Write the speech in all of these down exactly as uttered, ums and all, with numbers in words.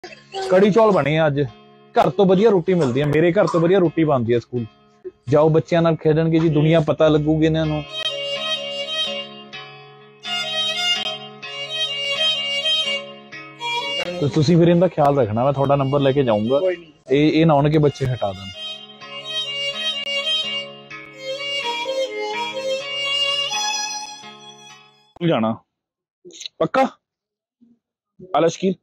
कड़ी चौल बने अज। घर तो वधिया रोटी मिलती है, मेरे घर तो वधिया रोटी बनती है। स्कूल जाओ बच्चों नाल खेडणगे जी, दुनिया पता लगूगी इन्हां नूं। तो तुसीं फिर इनका ख्याल रखना, मैं थोड़ा नंबर लेके जाऊंगा, ये ना होने के बच्चे हटा दें। जाना पक्का आला शकील?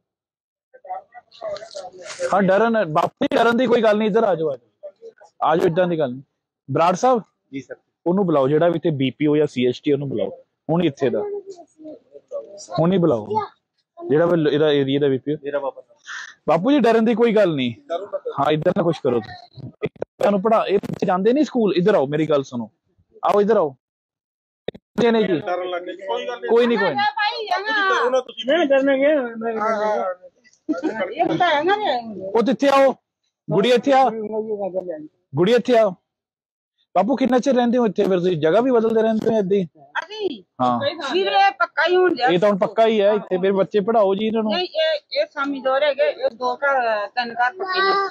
हाँ डरन बापू जी, डरन की कोई गल नहीं, इधर आ जाओ आ जाओ, इदां दी गल नहीं। बराड़ साहब जी सर, ਉਹਨੂੰ बुलाओ ਜਿਹੜਾ ਵੀ ਇੱਥੇ ਬੀਪੀਓ ਜਾਂ ਸੀਐਸਟੀ ਉਹਨੂੰ बुलाओ ਹੁਣ ਇੱਥੇ ਦਾ, ਹੁਣ ਹੀ बुलाओ ਜਿਹੜਾ ਇਹਦਾ ਏਰੀਆ ਦਾ ਬੀਪੀਓ। ਬਾਪੂ ਜੀ ਡਰਨ ਦੀ ਕੋਈ ਗੱਲ ਨਹੀਂ, ਹਾਂ ਇਦਾਂ ਨਾ ਕੁਛ ਕਰੋ ਤੁਹਾਨੂੰ ਪੜਾ ਇਹ ਬੱਚੇ ਜਾਂਦੇ ਨਹੀਂ ਸਕੂਲ। ਇੱਧਰ ਆਓ ਮੇਰੀ ਗੱਲ ਸੁਣੋ, ਆਓ ਇੱਧਰ ਆਓ। ਨਹੀਂ ਜੀ ਕੋਈ ਨਹੀਂ ਕੋਈ ਉਹ ਇੱਥੇ ਆਓ, ਗੁੜੀ ਇੱਥੇ ਆ, ਗੁੜੀ ਇੱਥੇ ਆਓ। ਬਾਪੂ ਕਿੰਨਾ ਚਿਰ ਰਹਿੰਦੇ ਹੋ ਇੱਥੇ? ਫਿਰ ਤੁਸੀਂ ਜਗ੍ਹਾ ਵੀ ਬਦਲਦੇ ਰਹਿੰਦੇ ਹੋ ਏਦਾਂ ਹੀ? ਅਸੀਂ ਹਾਂ ਵੀਰੇ ਪੱਕਾ ਹੀ ਹੁਣ ਇਹ ਤਾਂ ਹੁਣ ਪੱਕਾ ਹੀ ਹੈ ਇੱਥੇ। ਫਿਰ ਬੱਚੇ ਪੜਾਓ ਜੀ ਇਹਨਾਂ ਨੂੰ। ਨਹੀਂ ਇਹ ਇਹ ਸਾਮੀ ਦੋ ਰਹਿ ਗਏ, ਇਹ ਦੋ ਘਰ ਤਿੰਨ ਘਰ ਪੱਕੇ ਨੇ।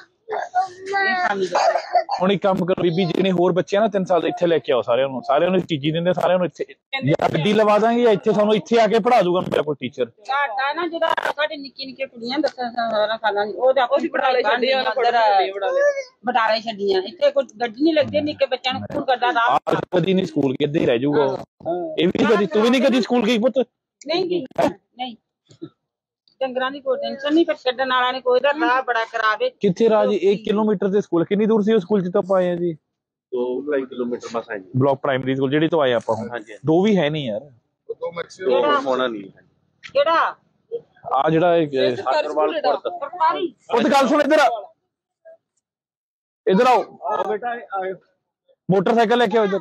ਹੁਣ ਇੱਕ ਕੰਮ ਕਰੋ ਬੀਬੀ, ਜਿਹਨੇ ਹੋਰ ਬੱਚੇ ਆ ਨਾ ਤਿੰਨ ਸਾਲ ਇੱਥੇ ਲੈ ਕੇ ਆਓ ਸਾਰਿਆਂ ਨੂੰ, ਸਾਰਿਆਂ ਨੂੰ ਚੀਜ਼ੀ ਦਿੰਦੇ ਸਾਰਿਆਂ ਨੂੰ ਇੱਥੇ, ਜਾਂ ਗੱਡੀ ਲਵਾ ਦਾਂਗੇ ਜਾਂ ਇੱਥੇ ਸਾਨੂੰ ਇੱਥੇ ਆ ਕੇ ਪੜਾ ਦੂਗਾ ਮੇਰਾ ਕੋਈ ਟੀਚਰ। ਸਾਡਾ ਨਾ ਜਿਹੜਾ ਸਾਡੇ ਨਿੱਕੀ ਨਿੱਕੀ ਕੁੜੀਆਂ ਦਸਾਂ ਸਾਲਾਂ ਦੀ ਉਹ ਆਪੋ ਦੀ ਪੜਾਈ ਛੱਡੀ, ਉਹਨਾਂ ਬਟਾਲੇ ਛੱਡੀਆਂ। ਇੱਥੇ ਕੋਈ ਗੱਡੀ ਨਹੀਂ ਲੱਗਦੀ, ਨਿੱਕੇ ਬੱਚਿਆਂ ਨੂੰ ਸਕੂਲ ਕੱਢਾ ਰਾਹ ਕਦੀ ਨਹੀਂ, ਸਕੂਲ ਕਿੱਦਾਂ ਹੀ ਰਹਿ ਜਾਊਗਾ ਇਹ ਵੀ। ਕਦੀ ਤੂੰ ਵੀ ਨਹੀਂ ਕਦੀ ਸਕੂਲ ਗਈ ਪੁੱਤ? ਨਹੀਂ ਨਹੀਂ ਡੰਗਰਾਂ ਦੀ ਕੋਈ ਟੈਨਸ਼ਨ ਨਹੀਂ, ਪਰ ਛੱਡਣ ਵਾਲਾ ਨੇ ਕੋਈ ਦਾ ਰਾਹ ਬੜਾ ਖਰਾਬ। ਕਿੱਥੇ ਰਾਜ? ਇੱਕ ਕਿਲੋਮੀਟਰ ਦੇ ਸਕੂਲ। ਕਿੰਨੀ ਦੂਰ ਸੀ ਉਹ ਸਕੂਲ ਜਿੱਥੋਂ ਆਪਾਂ ਆਏ ਆ ਜੀ? ਦੋ ਢਾਈ ਕਿਲੋਮੀਟਰ ਬਸ ਹੈ ਜੀ। ਬਲਾਕ ਪ੍ਰਾਇਮਰੀ ਸਕੂਲ ਜਿਹੜੀ ਤੋਂ ਆਏ ਆਪਾਂ ਹੁਣ? ਦੋ ਵੀ ਹੈ ਨਹੀਂ ਯਾਰ, ਦੋ ਮੈਕਸਿਮਮ ਹੋਣਾ ਨਹੀਂ ਹੈ। ਕਿਹੜਾ ਆ ਜਿਹੜਾ ਸਰਕਾਰੀ? ਉਹ ਤੇ ਗੱਲ ਸੁਣ, ਇੱਧਰ ਆ, ਇੱਧਰ ਆਓ ਬੇਟਾ, ਮੋਟਰਸਾਈਕਲ ਲੈ ਕੇ ਆਓ ਇੱਧਰ।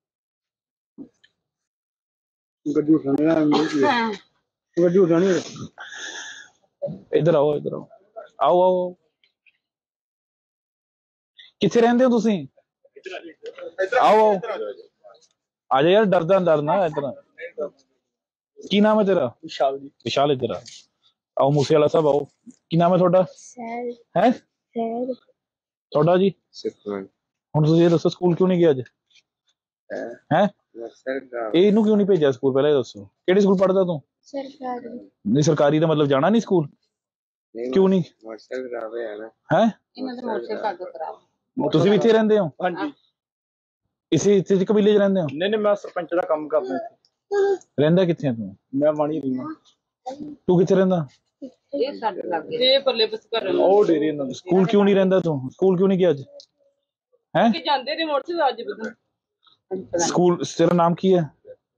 ਗੱਡੀ ਉਠਾਣੀ, ਗੱਡੀ ਉਠਾਣੀ, ਇੱਧਰ ਆਓ, ਇੱਧਰ ਆਓ, ਆਓ ਆਓ। ਕਿੱਥੇ ਰਹਿੰਦੇ ਹੋ ਤੁਸੀਂ? ਆਓ ਆਓ ਆ ਜਾ ਯਾਰ, ਡਰਦਾ ਡਰਨਾ। ਇੱਧਰ ਕੀ ਨਾਮ ਹੈ ਤੇਰਾ? ਵਿਸ਼ਾਲ ਜੀ। ਵਿਸ਼ਾਲ ਇੱਧਰ ਆ, ਆਓ ਮੂਸੇ ਵਾਲਾ ਸਾਹਿਬ ਆਓ। ਕੀ ਨਾਮ ਹੈ ਤੁਹਾਡਾ? ਸਹਿਜ। ਹੈ ਸਹਿਜ। ਤੁਹਾਡਾ ਜੀ? ਹੁਣ ਤੁਸੀਂ ਇਹ ਦੱਸੋ ਸਕੂਲ ਕਿਉਂ ਨਹੀਂ ਗਿਆ ਅੱਜ? ਹੈ ਇਹਨੂੰ ਕਿਉਂ ਨਹੀਂ ਭੇਜਿਆ ਸਕੂਲ? ਪਹਿਲਾਂ ਇਹ ਦੱਸੋ ਕਿਹੜੇ ਸਕੂਲ ਪੜ੍ਹਦਾ ਤੂੰ? ਸਰਕਾਰੀ। ਨਹੀਂ ਸਰਕਾਰੀ ਦਾ ਮਤਲਬ ਜਾਣਾ ਨਹੀਂ ਸਕੂਲ? ਕਿਉਂ ਨਹੀਂ? ਮੋਟਰਸਾਈਕਲ ਖਰਾਬ ਹੈ ਨਾ। ਹੈ ਇਹਨਾਂ ਦਾ ਮੋਟਰਸਾਈਕਲ ਖਰਾਬ। ਤੁਸੀਂ ਵੀ ਇੱਥੇ ਰਹਿੰਦੇ ਹੋ? ਹਾਂਜੀ। ਇਸੇ ਇੱਥੇ ਕਬੀਲੇ 'ਚ ਰਹਿੰਦੇ ਹੋ? ਨਹੀਂ ਨਹੀਂ ਮੈਂ ਸਰਪੰਚ ਦਾ ਕੰਮ ਕਰਦਾ ਇੱਥੇ। ਰਹਿੰਦਾ ਕਿੱਥੇ ਆ ਤੂੰ? ਮੈਂ ਵਾਣੀ ਰਹਿੰਦਾ। ਤੂੰ ਕਿੱਥੇ ਰਹਿੰਦਾ? ਇਹ ਸਾਡੇ ਲਾਗੇ ਇਹ ਪਰਲੇ ਬਸ ਕਰ ਉਹ ਡੇਰੀ ਇਹਨਾਂ ਦਾ। ਸਕੂਲ ਕਿਉਂ ਨਹੀਂ ਰਹਿੰਦਾ ਤੂੰ? ਸਕੂਲ ਕਿਉਂ ਨਹੀਂ ਗਿਆ ਅੱਜ? ਹੈ ਕਿ ਜਾਂਦੇ ਨੇ ਮੋਟਰਸਾਈਕਲ ਅੱਜ ਬਦਲ ਸਕੂਲ। ਤੇਰਾ ਨਾਮ ਕੀ ਹੈ?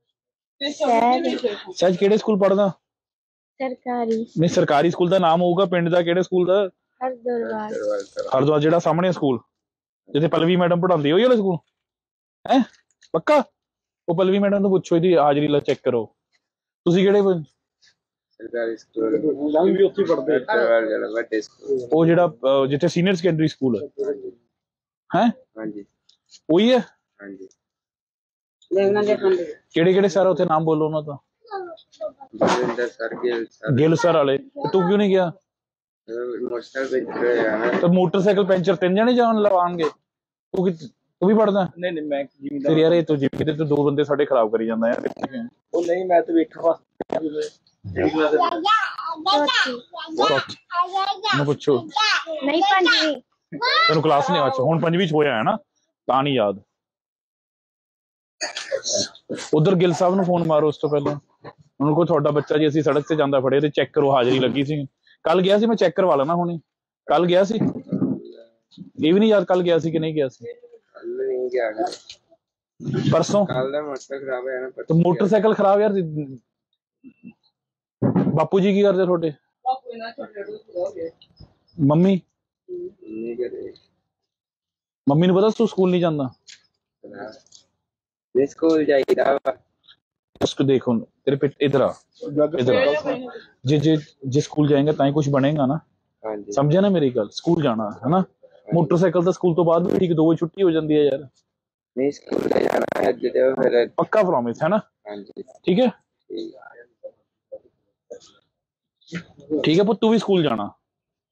ਸਹਿਜ। ਕਿਹੜੇ ਸਕੂਲ ਪੜ੍ਹਦਾ? ਸਰਕਾਰੀ। ਨਹੀਂ ਸਰਕਾਰੀ ਸਕੂਲ ਦਾ ਨਾਮ ਹੋਊਗਾ ਪਿੰਡ ਦਾ, ਕਿਹੜੇ ਸਕੂਲ ਦਾ? ਹਰਦੁਆਰ। ਹਰਦੁਆਰ ਜਿਹੜਾ ਸਾਹਮਣੇ ਸਕੂਲ ਜਿੱਥੇ ਪਲਵੀ ਮੈਡਮ ਪੜ੍ਹਾਉਂਦੀ ਉਹੀ ਵਾਲਾ ਸਕੂਲ ਹੈ? ਪੱਕਾ? ਉਹ ਪਲਵੀ ਮੈਡਮ ਨੂੰ ਪੁੱਛੋ, ਇਹਦੀ ਹਾਜ਼ਰੀ ਲਾ ਚੈੱਕ ਕਰੋ। ਤੁਸੀਂ ਕਿਹੜੇ? ਸਰਕਾਰੀ ਸਕੂਲ ਵੀ ਉੱਥੇ ਪੜ੍ਹਦੇ? ਉਹ ਜਿਹੜਾ ਜਿੱਥੇ ਸੀਨੀਅਰ ਸੈਕੰਡਰੀ ਸਕੂਲ ਹੈ? ਹਾਂਜੀ ਉਹੀ ਹੈ। ਹਾਂਜੀ। ਕਿਹੜੇ ਕਿਹੜੇ ਸਰ ਉੱਥੇ ਨਾਮ ਬੋਲੋ ਉਹਨਾਂ ਦਾ? ਗਿੱਲ ਸਰ ਵਾਲੇ। ਤੂੰ ਕਿਉਂ ਨਹੀਂ ਗਿਆ? ਮੋਟਰਸਾਈਕਲ ਪੈਂਚਰ ਤਿੰਨ ਜਣੇ ਜਾਣ ਲਵਾਉਣਗੇ। ਤੂੰ ਤੂੰ ਵੀ ਪੜਦਾ? ਨਹੀਂ ਨਹੀਂ ਮੈਂ ਫਿਰ ਯਾਰ ਇਹ ਤੂੰ ਜਿਵੇਂ ਤੇ ਦੋ ਬੰਦੇ ਸਾਡੇ ਖਰਾਬ ਕਰੀ ਜਾਂਦਾ ਯਾਰ। ਉਹ ਨਹੀਂ ਮੈਂ ਤੇ ਵੇਖਣ ਵਾਸਤੇ ਪੁੱਛੋ। ਨਹੀਂ ਪੰਜਵੀਂ ਤੈਨੂੰ ਕਲਾਸ ਨਹੀਂ? ਅੱਛਾ ਹੁਣ ਪੰਜਵੀਂ ਚ ਹੋਇਆ ਹੈ ਨਾ, ਤਾਂ ਨਹੀਂ ਯਾਦ। ਉਧਰ ਗਿੱਲ ਸਾਹਿਬ ਨੂੰ ਫੋਨ ਮਾਰੋ ਉਸ ਤੋਂ ਪਹਿਲਾਂ, ਉਹਨੂੰ ਕੋ ਤੁਹਾਡਾ ਬੱਚਾ ਜੀ ਅਸੀਂ ਸੜਕ ਤੇ ਜਾਂਦਾ ਫੜੇ ਤੇ ਚੈੱਕ ਕਰੋ, ਹਾਜ਼ਰੀ ਲੱਗੀ ਸੀ। ਕੱਲ ਗਿਆ ਸੀ ਮੈਂ, ਚੈੱਕ ਕਰਵਾ ਲੈਣਾ ਹੁਣੇ। ਕੱਲ ਗਿਆ ਸੀ? ਇਹ ਵੀ ਨਹੀਂ ਯਾਦ ਕੱਲ ਗਿਆ ਸੀ ਕਿ ਨਹੀਂ ਗਿਆ ਸੀ? ਪਰਸੋਂ? तो मोटरसाइकिल खराब यार। बापू जी की करते थोड़े? मम्मी मम्मी ने पता तू स्कूल नहीं जाता? स्कूल जाइदा उसको देखो तेरे पे इधर आ, इधर जे जे जे स्कूल जाएंगे ताई कुछ बनेगा ना, समझे ना मेरी गल? स्कूल जाना है ना, मोटरसाइकिल तो स्कूल तो बाद भी ठीक, दो बजे छुट्टी हो जाती है यार। नहीं स्कूल जाना है फिर पक्का प्रॉमिस है ना? ठीक है ठीक है पुत, तू भी स्कूल जाना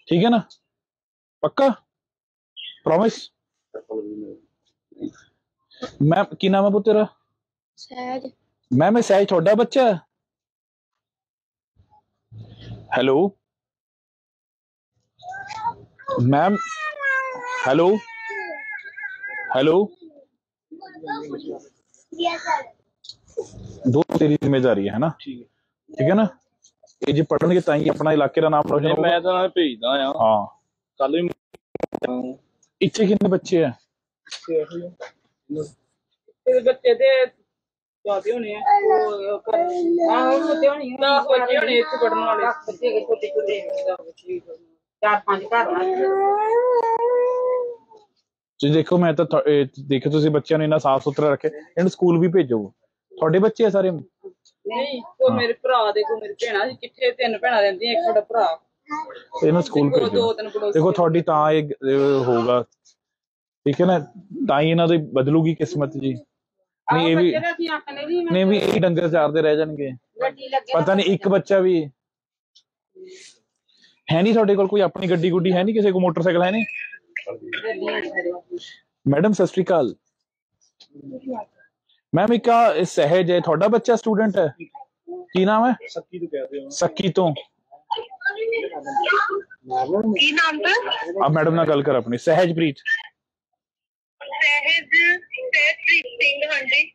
ठीक है ना, पक्का प्रॉमिस। मैम की नाम है पुत्र तेरा? सहज। मैम मैं सहज थोड़ा बच्चा है। हेलो मैम, हेलो हेलो, दो तेरी जिम्मेदारी है ना, ठीक है ना। ये जी पढ़नगे तां ही अपना इलाके का नाम रोशन होगा। मैं तो नाल भेजदा आ। हां कल भी इत्थे कितने बच्चे हैं? तेरे बच्चे ते जाते होने हैं वो कर हां होते होने हैं दस बच्चे होने इत्थे पढ़ने वाले बच्चे के छोटे छोटे चार पांच घर जी देखो मैं तो देखो ਤੁਸੀਂ ਬੱਚਿਆਂ ਨੂੰ ਇੰਨਾ ਸਾਫ ਸੁਥਰਾ ਰੱਖੇ, ਇਹਨੂੰ ਸਕੂਲ ਵੀ ਭੇਜੋ। ਤੁਹਾਡੇ ਬੱਚੇ ਆ ਸਾਰੇ? ਨਹੀਂ ਕੋ ਮੇਰੇ ਭਰਾ ਦੇ ਕੋ ਮੇਰੀ ਭੈਣਾਂ ਸੀ, ਕਿੱਥੇ ਤਿੰਨ ਭੈਣਾਂ ਰਹਿੰਦੀਆਂ, ਇੱਕ ਸਾਡਾ ਭਰਾ। ਇਹਨੂੰ ਸਕੂਲ ਭੇਜੋ। ਦੇਖੋ ਤੁਹਾਡੀ ਤਾਂ ਇਹ ਹੋਊਗਾ, ਠੀਕ ਹੈ ਨਾ, ਤਾਂ ਹੀ ਇਹਨਾਂ ਦੀ ਬਦਲੂਗੀ ਕਿਸਮਤ ਜੀ। ਨਹੀਂ ਇਹ ਵੀ ਨਹੀਂ ਵੀ ਇਹ ਡੰਗਰ ਚਾਰਦੇ ਰਹਿ ਜਾਣਗੇ, ਪਤਾ ਨਹੀਂ ਇੱਕ ਬੱਚਾ ਵੀ ਹੈ ਨਹੀਂ ਤੁਹਾਡੇ ਕੋਲ, ਕੋਈ ਆਪਣੀ ਗੱਡੀ ਗੁੱਡੀ ਹੈ ਨਹੀਂ, ਕਿਸੇ ਕੋਲ ਮੋਟਰਸਾਈਕਲ ਹੈ ਨਹੀਂ? मैडम सत श्री अकाल। मैम एक सहज है थोड़ा बच्चा स्टूडेंट है, की नाम है? सक्की तो कहते हो। सक्की तो की नाम था? आप मैडम ना गल कर अपनी। सहजप्रीत। सहज सहजप्रीत सिंह। हाँ जी।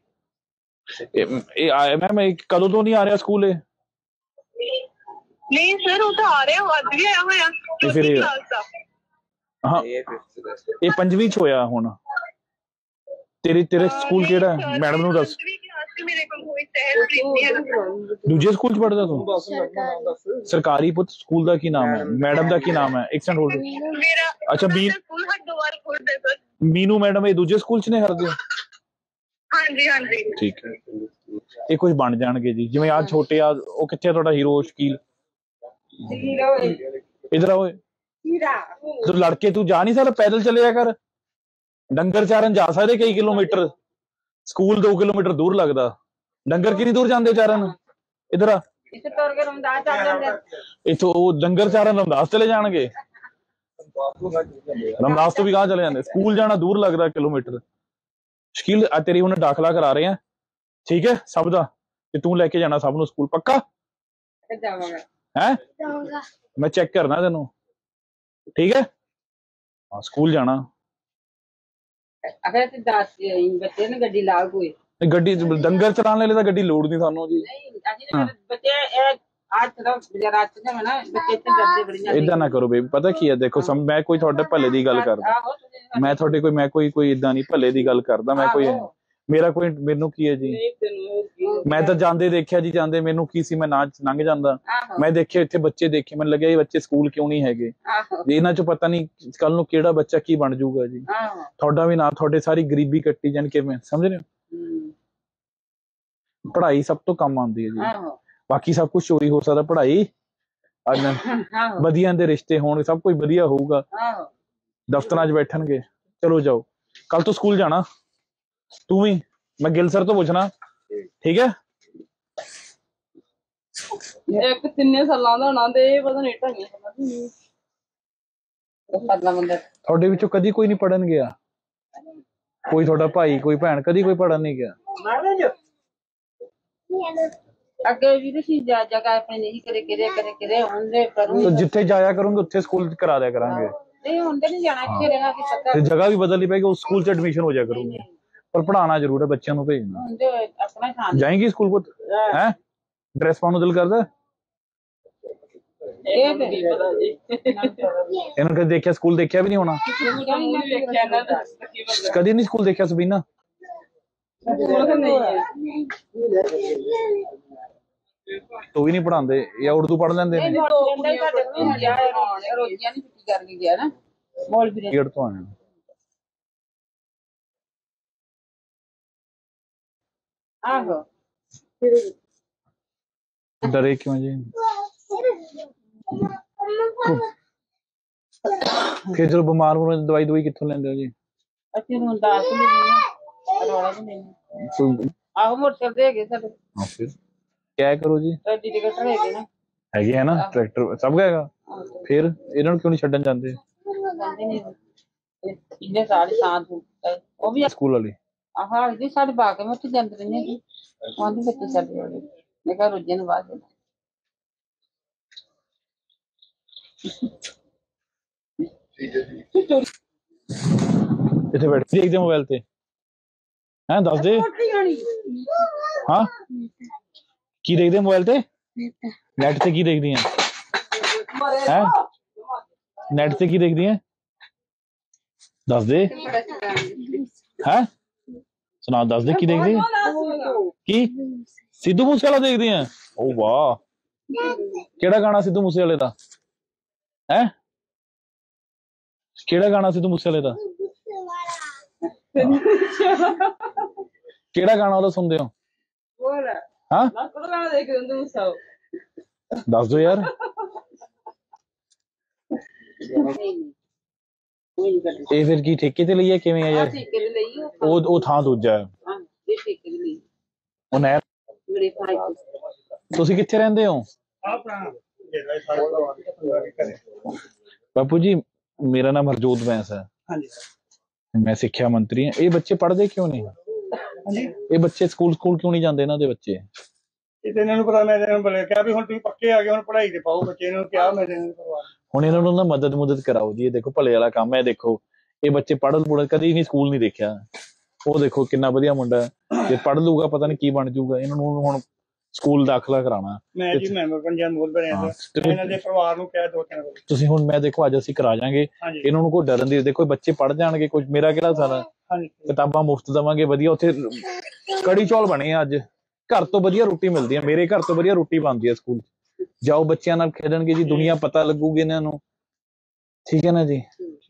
मैम कदों तो नहीं आ रहा स्कूल? नहीं सर वो तो आ रहे हो, आज भी आया हुआ चौथी क्लास का। हाँ ये पंजवीं च होया हुण। तेरे तेरे स्कूल केड़ा है? मैडम नूं दस। दूजे स्कूल च पढ़दा तू? सरकारी पुत स्कूल दा की नाम है? मैडम दा की नाम है? एक सेकंड होल्ड। मेरा अच्छा मी मीनू मैडम ये दूजे स्कूल च ने करदे? हां जी हां जी ठीक है, ये कुछ बन जाणगे जी। जिवें आ छोटे आ ओ कित्थे तुहाडा हीरो शकील? इधर आओ। तो लड़के तू जा नहीं सकता, पैदल चले जा कर। डंगर चारन जा सकते कई किलोमीटर, स्कूल दो किलोमीटर दूर लगता। डंगर कितनी दूर जाते चारन? इधर आ। इथों डंगर चारन रमदास चले जाएंगे, रमदास तो भी कहाँ चले जाते? स्कूल जाना दूर लगता किलोमीटर। शकील तेरी उन्हें दाखिला करा रहे हैं, ठीक है सब दा, कि तू लेके जाना सब नूं स्कूल पक्का है? मैं चेक करना तेनों, ठीक है? हाँ स्कूल जाना। अगर बच्चे ने गड्डी ला कोई गड्डी डंगर चलाने वाले गड्डी लोड़ नहीं सानू जी। इदा ना करो बेबी, पता की है देखो सम मैं कोई थोड़े भले दी गल करदा, मैं थोड़े कोई मैं कोई कोई इदा नहीं भले दी गल करदा। मैं कोई मेरा कोई मेनू की है जी, मैं तो जांदे देखिया जी, जांदे मेनू की सी, मैं ना लंघ जांदा। मैं देखे इत्थे बच्चे देखे, मैनूं लग्या ये बच्चे स्कूल क्यों नहीं हैगे, इन्हां चों पता नहीं कल नूं किहड़ा बच्चा की बन जाऊगा जी। थोड़ा भी ना थोड़े सारी गरीबी कट्टी जान किवें, समझ रहे हो? पढ़ाई सब तो कम आउंदी है जी, बाकी सब कुछ चोरी हो सकदा, पढ़ाई वधिया दे रिश्ते होण, सब कुछ वधिया होऊगा, दफ्तरां च बैठणगे। चलो जाओ, कल तो स्कूल जाना तू भी। मैं गिल सर तो पूछना, ठीक है? एक तिन्ने सालां दा होना ते पता नहीं ढाई सालां दी पतला बंदा। थोड़े विचों कदी कोई नहीं पढ़न गया? कोई थोड़ा भाई कोई भैन कदी कोई पढ़न नहीं गया? अगे भी सी जगह अपने नहीं करे करे करे करे हुंदे करूं तो जिथे जाया करूंगे उत्थे स्कूल करा दिया करांगे। नहीं हुंदे नहीं जाना, इत्थे रहना कि पता जगह भी बदलनी पएगी, उस स्कूल च एडमिशन हो जाया करूंगी, पर पढ़ाना जरूर है, बच्चों को भेजना। जाएंगी स्कूल को हैं? ड्रेस पाने दिल करदा? इन्होंने कभी देखा स्कूल देखा भी नहीं होना, कभी नहीं स्कूल देखा सबीना? तो भी नहीं पढ़ाते या उर्दू पढ़ लेंदे ने? गेट तो आए आहो डरे क्यों जी? फिर जो बीमार हो दवाई दवाई कितों लेंदे हो जी? अच्छे ਨੂੰ ਦਾਸ ਨਹੀਂ ਨਹੀਂ ਰੋਲਾ ਨਹੀਂ ਆਹੋ ਮੋਟਰ ਦੇ ਹੈਗੇ ਸਾਡੇ। हाँ फिर क्या करो जी? ट्रैक्टर हैगे ना, हैगे है ना ट्रैक्टर सब गएगा। फिर ਇਹਨਾਂ ਨੂੰ ਕਿਉਂ ਨਹੀਂ ਛੱਡਣ ਜਾਂਦੇ ਜਾਂਦੇ ਨੇ ਇੰਨੇ ਸਾਲ ਸਾਥ ਉਹ ਵੀ ਸਕੂਲ ਵਾਲੇ? ਆਹ ਜੀ ਸਾਡੇ ਬਾਗ ਮੈਂ ਉੱਥੇ ਜਾਂਦੇ ਰਹਿੰਦੇ ਜੀ ਆਂਦੀ ਬੱਚੇ ਸਾਡੇ ਵਾਲੇ ਮੈਂ ਕਿਹਾ ਰੋਜੇ ਨੂੰ ਬਾਅਦ ਦੇਣਾ ਇੱਥੇ ਬੈਠ ਕੇ ਦੇਖਦੇ ਮੋਬਾਈਲ ਤੇ ਹੈਂ ਦੱਸ ਦੇ ਹਾਂ ਕੀ ਦੇਖਦੇ ਮੋਬਾਈਲ ਤੇ ਨੈਟ ਤੇ ਕੀ ਦੇਖਦੀ ਹੈ ਹੈਂ ਨੈਟ ਤੇ ਕੀ ਦੇਖਦੀ ਹੈ ਦੱਸ ਦੇ ਹੈਂ ਸੁਣਾ ਦੱਸ ਦੇ ਕੀ ਦੇਖਦੀ ਹੈ ਕੀ ਸਿੱਧੂ ਮੂਸੇਵਾਲਾ ਦੇਖਦੀ ਹੈ ਓ ਵਾਹ ਕਿਹੜਾ ਗਾਣਾ ਸਿੱਧੂ ਮੂਸੇਵਾਲੇ ਦਾ ਹੈ ਕਿਹੜਾ ਗਾਣਾ ਸਿੱਧੂ ਮੂਸੇਵਾਲੇ ਦਾ ਕਿਹੜਾ ਗਾਣਾ ਉਹਦਾ ਸੁਣਦੇ ਹੋ ਹਾਂ ਦੱਸ ਦੋ ਯਾਰ ਇਹ ਫਿਰ ਕੀ ਠੇਕੇ ਤੇ ਲਈ ਹੈ ਕਿਵੇਂ ਹੈ ਯਾਰ ਉਹ ਉਹ ਥਾਂ ਦੂਜਾ ਹੈ ਉਹ ਨਹਿਰ ਤੁਸੀਂ ਕਿੱਥੇ ਰਹਿੰਦੇ ਹੋ ਬਾਪੂ ਜੀ ਮੇਰਾ ਨਾਮ ਹਰਜੋਤ ਬੈਂਸ ਹੈ ਮੈਂ ਸਿੱਖਿਆ ਮੰਤਰੀ ਹਾਂ ਇਹ ਬੱਚੇ ਪੜ੍ਹਦੇ ਕਿਉਂ ਨਹੀਂ ਇਹ ਬੱਚੇ ਸਕੂਲ ਸਕੂਲ ਕਿਉਂ ਨਹੀਂ ਜਾਂਦੇ ਇਹਨਾਂ ਦੇ ਬੱਚੇ ਇਹ ਇਹਨਾਂ ਨੂੰ ਪਤਾ ਮੈਂ ਇਹਨਾਂ ਨੂੰ ਬੋਲਿਆ ਕਿਹਾ ਵੀ ਹੁਣ ਤੁਸੀਂ ਪੱਕੇ ਆ ਗਏ ਹੁਣ ਪੜ੍ਹਾਈ ਤੇ ਪਾਓ ਬੱਚੇ ਨੂੰ ਕਿਹਾ ਮੈਂ ਇਹਨਾਂ ਨੂੰ ਕਰਵਾ ਹੁਣ ਇਹਨਾਂ ਨੂੰ ਨਾ ਮਦਦ ਮੁਦਦ ਕਰਾਓ ਜੀ ਇਹ ਦੇਖੋ ਭਲੇ ਵਾਲਾ ਕੰਮ ਹੈ ਦੇਖੋ ਇਹ ਬੱਚੇ ਪੜ੍ਹਨ ਪੁੜਨ ਕਦੇ ਨਹੀਂ ਸਕੂਲ ਨਹੀਂ ਦੇਖਿਆ ਉਹ ਦੇਖੋ ਕਿੰਨਾ ਵਧੀਆ ਮੁੰਡਾ ਜੇ ਪੜ੍ਹ ਲੂਗਾ ਪਤਾ ਨਹੀਂ ਕੀ ਬਣ ਜਾਊਗਾ ਇਹਨਾਂ ਨੂੰ ਹੁਣ ਸਕੂਲ ਦਾਖਲਾ ਕਰਾਉਣਾ ਮੈਂ ਜੀ ਮੈਂਬਰ ਪੰਜਾਬ ਮੋਲ ਬਣਿਆ ਇਹਨਾਂ ਦੇ ਪਰਿਵਾਰ ਨੂੰ ਕਹਿ ਦੋ ਤਿੰਨ ਵਾਰੀ ਤੁਸੀਂ ਹੁਣ ਮੈਂ ਦੇਖੋ ਅੱਜ ਅਸੀਂ ਕਰਾ ਜਾਾਂਗੇ ਇਹਨਾਂ ਨੂੰ ਕੋਈ ਡਰਨ ਦੀ ਦੇਖੋ ਬੱਚੇ ਪੜ੍ਹ ਜਾਣਗੇ ਕੁਝ ਮੇਰਾ ਕਿਹੜਾ ਸਾਰਾ ਕਿਤਾਬਾਂ ਮੁਫਤ ਦੇਵਾਂਗੇ ਵਧੀਆ ਉੱਥੇ ਕੜੀ ਚੌਲ ਬਣੇ ਆ ਅੱਜ ਘਰ ਤੋਂ ਵਧੀਆ ਰੋਟੀ ਮਿਲਦੀ ਹੈ ਮੇਰੇ ਘਰ ਤੋਂ ਵਧੀਆ ਰੋਟੀ ਬਣਦੀ ਹੈ ਸਕੂਲ ਜਾਓ ਬੱਚਿਆਂ ਨਾਲ ਖੇਡਣਗੇ ਜੀ ਦੁਨੀਆ ਪਤਾ ਲੱਗੂਗੀ ਇਹਨਾਂ ਨੂੰ ਠੀਕ ਹੈ ਨਾ ਜੀ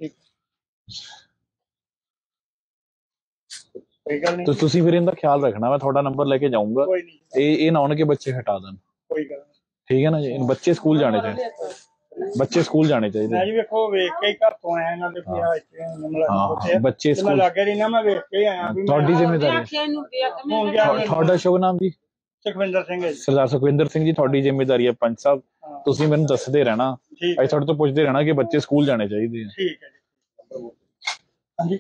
तो तुसी फिर इनका ख्याल रखना मैं थोड़ा नंबर लेके जाऊंगा ये ये ना होने के बच्चे हटा दें ठीक है ना जी इन बच्चे स्कूल जाने चाहिए बच्चे स्कूल जाने चाहिए मैं जी देखो वेख के घर तो आया इना दे पिया इत्थे बच्चे स्कूल लागे रही ना मैं वेख के आया भी ਤੁਹਾਡੀ ਜ਼ਿੰਮੇਵਾਰੀ ਤੁਹਾਡਾ ਸ਼ੁਭ ਨਾਮ ਜੀ ਸੁਖਵਿੰਦਰ ਸਿੰਘ ਜੀ ਸਰਦਾਰ ਸੁਖਵਿੰਦਰ ਸਿੰਘ ਜੀ ਤੁਹਾਡੀ ਜ਼ਿੰਮੇਵਾਰੀ ਹੈ ਪੰਚ ਸਾਹਿਬ ਤੁਸੀਂ ਮੈਨੂੰ ਦੱਸਦੇ ਰਹਿਣਾ ਅਸੀਂ ਤੁਹਾਡੇ ਤੋਂ ਪੁੱਛਦੇ ਰਹਿਣਾ ਕਿ ਬੱਚੇ ਸਕੂਲ ਜਾਣੇ ਚਾਹੀਦੇ ਆ ਠੀਕ ਹੈ ਜੀ ਹਾਂਜੀ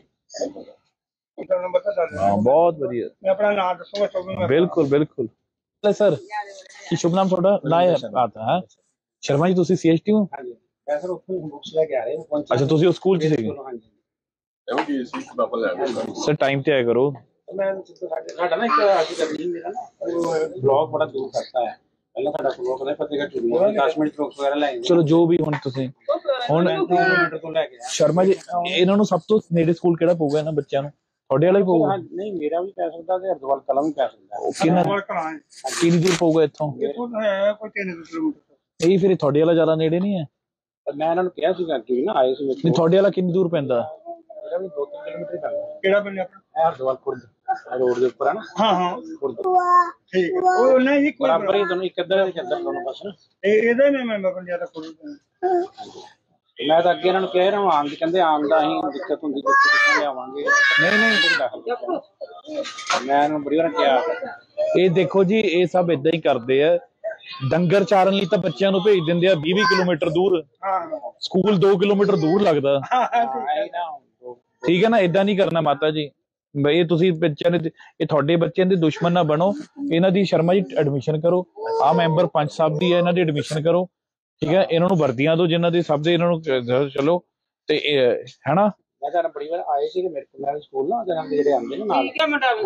हाँ बहुत बढ़िया मैं अपना नाम दसूंगा बिल्कुल बिल्कुल सर की शुभ नाम थोड़ा ना आता है शर्मा जी तुसी सीएचटी हो मैं सर ਉੱਥੋਂ ਬੁక్స్ ਲੈ ਕੇ ਆ ਰਹੇ ਹਾਂ अच्छा ਤੁਸੀਂ ਉਸ ਸਕੂਲ ਚ ਸੀਗੇ ਇਹੋ ਜੀ ਸੀ ਬਾਬਾ ਲੈ ਸਰ ਟਾਈਮ ਤੇ ਆਇਆ ਕਰੋ ਮੈਂ ਸਾਡਾ ਨਾ ਇੱਕ ਅੱਜ ਕਰਨੀ ਮੇਰਾ ਨਾ ਬਲੌਗ ਬੜਾ ਦੂਰ ਕਰਤਾ ਹੈ ਪਹਿਲਾਂ ਸਾਡਾ ਬਲੌਗ ਨੇ ਫਤਿਹਗੜ੍ਹ ਚੂੜੀਆਂ ਦਸ ਮਿੰਟ ਬਲੌਗ ਵਗੈਰਾ ਲਾਏ ਚਲੋ ਜੋ ਵੀ ਹੁਣ ਤੁਸੀਂ ਹੁਣ ਕਿਲੋਮੀਟਰ ਤੋਂ ਲੈ ਕੇ ਸ਼ਰਮਾ ਜੀ ਇਹਨਾਂ ਨੂੰ ਸਭ ਤੋਂ ਨੇੜੇ ਸਕੂਲ ਕਿਹੜਾ ਪਊਗਾ ਇਹਨਾਂ ਬੱਚਿਆਂ ਨੂੰ ਤੁਹਾਡੇ ਵਾਲਾ ਹੀ ਪਊਗਾ ਨਹੀਂ ਮੇਰਾ ਵੀ ਪੈ ਸਕਦਾ ਤੇ ਹਰਦਵਾਲ ਕਲਾਂ ਵੀ ਪੈ ਸਕਦਾ ਕਿੰਨਾ ਕਿੰਨੀ ਦੂਰ ਪਊਗਾ ਇੱਥੋਂ ਕੋਈ ਤਿੰਨ ਕਿਲੋਮੀਟਰ ਇਹ ਫਿਰ ਤੁਹਾਡੇ ਵਾਲਾ ਜ਼ਿਆਦਾ ਨੇੜੇ ਨਹੀਂ ਹੈ ਮੈਂ ਇਹਨਾਂ ਨੂੰ ਕਿਹਾ ਸੀਗਾ ਕਿ ਨਾ ਆਏ ਸੀ ਨਹੀਂ ਤੁਹਾਡੇ ਵਾਲਾ ਕਿੰਨੀ ਦੂਰ ਪੈਂਦਾ ਮੇਰਾ ਵੀ ਦੋ ਤਿੰਨ ਕਿਲੋਮੀਟਰ ਪੈਂਦਾ ਕਿਹੜਾ ਪਿੰਡ ਆਪਣਾ ਹਰਦਵਾਲ ਖੁਰਦ ਰੋਡ ਦੇ ਉੱਪਰ ਹੈ ਨਾ ਹਾਂ ਹਾਂ ਖੁਰਦ ਠੀਕ ਉਹ ਨਹੀਂ ਜੀ ਬਰਾਬਰ ਹੀ ਤੁਹਾਨੂੰ ਇੱਕ ਅੱਧਾ ਦੇ ਅੱਧਾ ਦੋਨੋਂ ਪਾਸੇ ਇਹ ਇਹਦੇ ਨੇ ਮੈਂ ਪੰਜਾਬ ਦਾ ਖੁਰਦ ਮੈਂ ਤਾਂ ਅੱਗੇ ਇਹਨਾਂ ਨੂੰ ਕਹਿ ਰਿਹਾ ਆਉਣ ਦੀ ਕਹਿੰਦੇ ਆਉਣ ਦਾ ਅਸੀਂ ਦਿੱਕਤ ਹੁੰਦੀ ਬੱਚੇ ਕਿੱਥੋਂ ਲਿਆਵਾਂਗੇ ਨਹੀਂ ਨਹੀਂ ਮੈਂ ਇਹਨਾਂ ਨੂੰ ਬੜੀ ਵਾਰ ਕਿਹਾ ਇਹ ਦੇਖੋ ਜੀ ਇਹ ਸਭ ਇਦਾਂ ਹੀ ਕਰਦੇ ਆ ਡੰਗਰ ਚਾਰਨ ਲਈ ਤਾਂ ਬੱਚਿਆਂ ਨੂੰ ਭੇਜ ਦਿੰਦੇ ਆ ਵੀਹ ਵੀਹ ਕਿਲੋਮੀਟਰ ਦੂਰ ਸਕੂਲ ਦੋ ਕਿਲੋਮੀਟਰ ਦੂਰ ਲੱਗਦਾ ਠੀਕ ਹੈ ਨਾ ਏਦਾਂ ਨਹੀਂ ਕਰਨਾ ਮਾਤਾ ਜੀ ਇਹ ਤੁਸੀਂ ਬੱਚਿਆਂ ਨੇ ਇਹ ਤੁਹਾਡੇ ਬੱਚਿਆਂ ਦੇ ਦੁਸ਼ਮਣ ਨਾ ਬਣੋ ਇਹਨਾਂ ਦੀ ਸ਼ਰਮਾ ਜੀ ਐਡਮਿਸ਼ਨ ਕਰੋ ਆ ਮੈਂਬਰ ਪੰਚ ਸਾਹਿਬ ਦੀ ਹੈ ਇਹਨਾਂ ਦੀ ਐਡਮਿਸ਼ਨ ਕਰੋ ਠੀਕ ਹੈ ਇਹਨਾਂ ਨੂੰ ਵਰਦੀਆਂ ਦੋ ਜਿਨ੍ਹਾਂ ਦੇ ਸਭ ਦੇ ਇਹਨਾਂ ਨੂੰ ਚਲੋ ਤੇ ਹੈਨਾ ਮੈਂ ਤਾਂ ਬੜੀ ਵਾਰ ਆਏ ਸੀ ਕਿ ਮੇਰੇ ਕੋਲ ਸਕੂਲ ਨਾ ਜਿਹੜੇ ਆਉਂਦੇ ਨੇ ਨਾਲ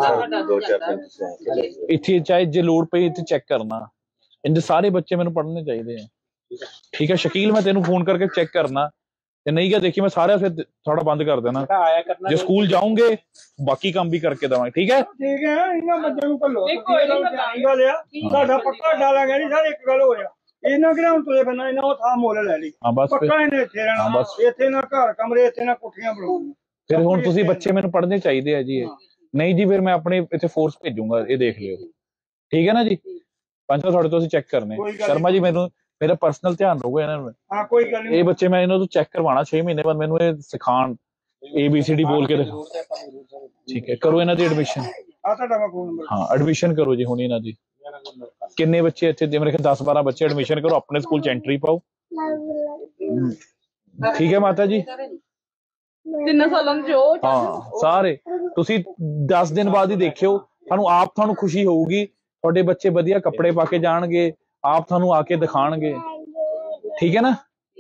ਇੱਥੇ ਚਾਹੇ ਜੇ ਲੋੜ ਪਈ ਇੱਥੇ ਚੈੱਕ ਕਰਨਾ ਇੰਦੇ ਸਾਰੇ ਬੱਚੇ ਮੈਨੂੰ ਪੜ੍ਹਨੇ ਚਾਹੀਦੇ ਆ ਠੀਕ ਹੈ ਸ਼ਕੀਲ ਮੈਂ ਤੈਨੂੰ ਫੋਨ ਕਰਕੇ ਚੈੱਕ ਕਰਨਾ ਤੇ ਨਹੀਂ ਗਿਆ ਦੇਖੀ ਮੈਂ ਸਾਰਾ ਫਿਰ ਥੋੜਾ ਬੰਦ ਕਰ ਦੇਣਾ ਜੇ ਸਕੂਲ ਜਾਉਂਗੇ ਬਾਕੀ ਕੰਮ ਵੀ ਕਰਕੇ ਦਵਾਂਗੇ ਠੀਕ ਹੈ ਠੀਕ ਹੈ ਇਹਨਾਂ ਬੱਚਿਆਂ ਨੂੰ ਭੱਲੋ ਗੱਲ ਆ ਸਾਡਾ ਪੱਕਾ ਡਾਲਾਂਗੇ ਨਹੀਂ ਸਰ ਇੱਕ ਗੱਲ ਹੋ ਰਿਹਾ ਇਹਨਾਂ ਕਿਹੜਾ ਹੁਣ ਤੁਰੇ ਫਿਰਨਾ ਇਹਨਾਂ ਉਹ ਥਾਂ ਮੁੱਲ ਲੈ ਲਈ ਪੱਕਾ ਇਹਨੇ ਇੱਥੇ ਰਹਿਣਾ ਇੱਥੇ ਨਾ ਘਰ ਕਮਰੇ ਇੱਥੇ ਨਾ ਕੋਠੀਆਂ ਬਣਾਉਣੀਆਂ ਫਿਰ ਹੁਣ ਤੁਸੀਂ ਬੱਚੇ ਮੈਨੂੰ ਪੜ੍ਹਨੇ ਚਾਹੀਦੇ ਆ ਜੀ ਨਹੀਂ ਜੀ ਫਿਰ ਮੈਂ ਆਪਣੇ ਇੱਥੇ ਫੋਰਸ ਭੇਜੂਗਾ ਇਹ ਦੇਖ ਲਿਓ ਠੀਕ ਹੈ ਨਾ ਜੀ ਪੰਜ ਤੁਹਾਡੇ ਤੋਂ ਅਸੀਂ ਚੈੱਕ ਕਰਨੇ ਸ਼ਰਮਾ ਜੀ ਮੈਨੂੰ ਮੇਰਾ ਪਰਸਨਲ ਧਿਆਨ ਰਹੂਗਾ ਇਹਨਾਂ ਨੂੰ ਹਾਂ ਕੋਈ ਗੱਲ ਨਹੀਂ ਇਹ ਬੱਚੇ ਮੈਂ ਇਹਨਾਂ ਤੋਂ ਚੈੱਕ ਕਰਵਾਉਣਾ ਛੇ ਮਹੀਨੇ ਬਾਅਦ ਮੈਨੂੰ ਇਹ ਸਿਖਾਉਣ ਏ ਬੀ ਸੀ ਡੀ ਬੋਲ ਕੇ ਠੀਕ ਹੈ ਕਰੋ ਇਹਨਾਂ ਦੀ ਐਡਮਿਸ਼ਨ ਆ ਤੁਹਾਡਾ ਫੋਨ ਨੰਬਰ ਹਾਂ ਐਡਮਿਸ਼ਨ ਕਰੋ ਜੀ ਹੁਣ ਇਹਨਾਂ ਦੀ ਕਿੰਨੇ ਬੱਚੇ ਇੱਥੇ ਮੇਰੇ ਖਿਆਲ ਦਸ ਬਾਰਾਂ ਬੱਚੇ ਐਡਮਿਸ਼ਨ ਕਰੋ ਆਪਣੇ ਸਕੂਲ ਚ ਐਂਟਰੀ ਪਾਓ ਠੀਕ ਹੈ ਮਾਤਾ ਜੀ। ਤਿੰਨ ਸਾਲਾਂ ਦੇ ਜੋ ਹਾਂ ਸਾਰੇ ਤੁਸੀਂ ਦਸ ਦਿਨ ਬਾਅਦ ਹੀ ਦੇਖਿਓ, ਤੁਹਾਨੂੰ ਆਪ ਤੁਹਾਨੂੰ ਖੁਸ਼ੀ ਹੋਊਗੀ, ਤੁਹਾਡੇ ਬੱਚੇ ਵਧੀਆ ਕੱਪੜੇ ਪਾ ਕੇ ਜਾਣਗੇ, ਆਪ ਤੁਹਾਨੂੰ ਆ ਕੇ ਦਿਖਾਣਗੇ। ਠੀਕ ਹੈ ਨਾ।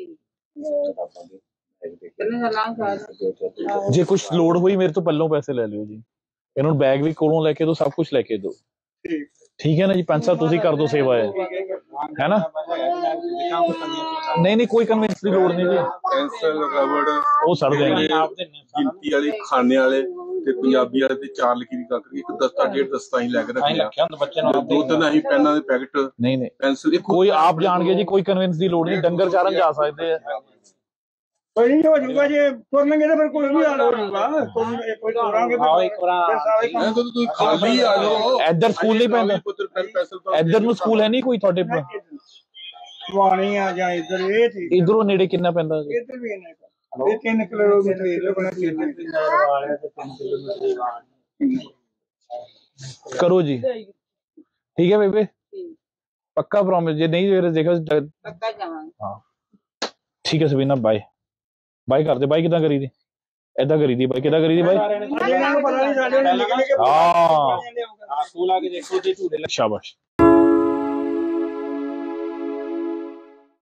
ਜੇ ਕੁਛ ਲੋੜ ਹੋਈ ਮੇਰੇ ਤੋਂ ਪੱਲੋਂ ਪੈਸੇ ਲੈ ਲਿਓ ਜੀ, ਇਹਨਾਂ ਨੂੰ ਬੈਗ ਵੀ ਕੋਲੋਂ ਲੈ ਕੇ ਦੋ, ਸਭ ਕੁਛ ਲੈ ਕੇ ਦੋ। ਠੀਕ ਹੈ ਨਾ ਜੀ। ਪੰਜ ਸਾਹਿਬ ਤੁਸੀਂ ਕਰ ਦੋ ਸੇਵਾ ਹੈ ਹੈ ਨਾ। ਨਹੀਂ ਨਹੀਂ ਕੋਈ ਕਨਵਿੰਸ ਦੀ ਲੋੜ ਨਹੀਂ ਜੀ। ਪੈਨਸਲ ਰਬੜ ਉਹ ਸੜ ਜਾਣਗੇ। ਗਿਣਤੀ ਵਾਲੇ ਖਾਣੇ ਵਾਲੇ ਤੇ ਪੰਜਾਬੀ ਵਾਲੇ ਤੇ ਚਾਰ ਲਿਖੀ ਦੀ ਕਾਕਰੀ, ਇੱਕ ਦਸਤਾ ਡੇਢ ਦਸਤਾ ਹੀ ਲੈ ਕੇ ਰੱਖਿਆ। ਦੋ ਤਿੰਨ ਅਸੀਂ ਪੈਨਾਂ ਦੇ ਪੈਕਟ ਨਹੀਂ ਨਹੀਂ ਪੈਨਸਲ ਕੋਈ ਆਪ ਜਾਣਗੇ ਜੀ, ਕੋਈ ਕਨਵਿੰਸ ਦੀ ਲੋੜ ਨਹੀਂ। ਡੰਗਰ ਚਾਰਨ ਜਾ ਸਕਦੇ ਆ। ਕੋਈ ਨਹੀਂ ਹੋ ਜਾਊਗਾ ਜੇ ਤੁਰਨਗੇ ਤਾਂ ਫਿਰ ਕੋਈ ਵੀ ਹਾਲ ਹੋ ਜਾਊਗਾ। ਕੋਈ ਤੁਰਾਂਗੇ ਫਿਰ ਤੁਸੀਂ ਖਾਲੀ ਆ ਜਾਓ। ਇੱਧਰ ਸਕੂਲ ਨਹੀਂ ਪੈਂਦਾ, ਇੱਧਰ ਨੂੰ ਸਕੂਲ ਹੈ ਨਹੀਂ ਕੋਈ ਤੁਹਾਡੇ ਵਾਣੀ ਆ ਜਾਂ ਇੱਧਰ ਇਹ ਠੀਕ। ਇਧਰੋਂ ਨੇੜੇ ਕਿੰਨਾ ਪੈਂਦਾ ਜੀ? ਇੱਧਰ ਵੀ ਇੰਨਾ ਇਹ ਤਿੰਨ ਕਿਲੋਮੀਟਰ ਇਹ ਲੱਗਣਾ ਕਰੋ ਜੀ। ਠੀਕ ਹੈ ਬੇਬੇ, ਪੱਕਾ ਪ੍ਰੋਮਿਸ। ਜੇ ਨਹੀਂ ਫਿਰ ਦੇਖੋ ਪੱਕਾ ਜਾਵਾਂਗੇ। ਹਾਂ ਠੀਕ ਹੈ ਸਬੀਨਾ, ਬਾਏ ਬਾਏ ਕਰਦੇ। ਬਾਈ ਕਿੱਦਾਂ ਕਰੀ ਦੀ? ਏਦਾਂ ਕਰੀ ਦੀ ਬਾਈ, ਕਿੱਦਾਂ ਕਰੀ ਦੀ ਬਾਈ? ਪਤਾ ਨਹੀਂ ਸਾਡੇ ਹਾਂ ਸਕੂਲ ਆ ਕੇ ਦੇਖੋ ਜੀ ਝੂਲੇ। ਸ਼ਾਬਾਸ਼।